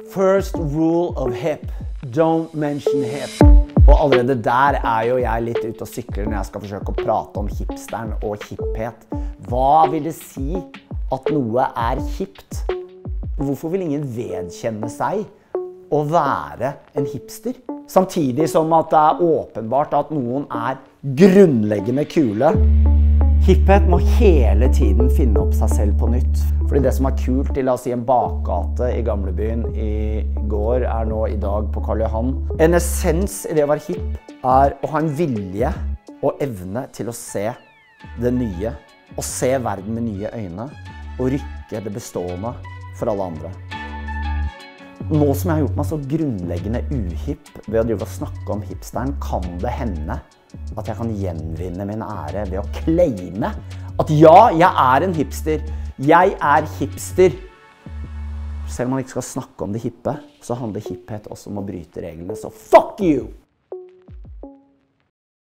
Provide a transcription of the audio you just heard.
First rule of hip, don't mention hip. Og allerede der jo jeg litt ute og sykler når jeg skal forsøke å prate om hipsteren og hipphet. Hva vil det si at noe hipt? Hvorfor vil ingen vedkjenne seg å være en hipster? Samtidig som at det åpenbart at noen grunnleggende kule. Hipphet må hele tiden finne opp seg selv på nytt. Fordi det som kult I, la oss si, en bakgate I gamlebyen I går, nå I dag på Karl Johan. En essens I det å være hipp å ha en vilje og evne til å se det nye. Og se verden med nye øyne. Og rykke det bestående for alle andre. Nå som jeg har gjort meg så grunnleggende uhipp ved å drive og snakke om hipsteren, kan det hende at jeg kan gjenvinne min ære ved å claime at ja, jeg en hipster. Jeg hipster. Selv om man ikke skal snakke om det hippe, så handler hipphet også om å bryte reglene. Så fuck you!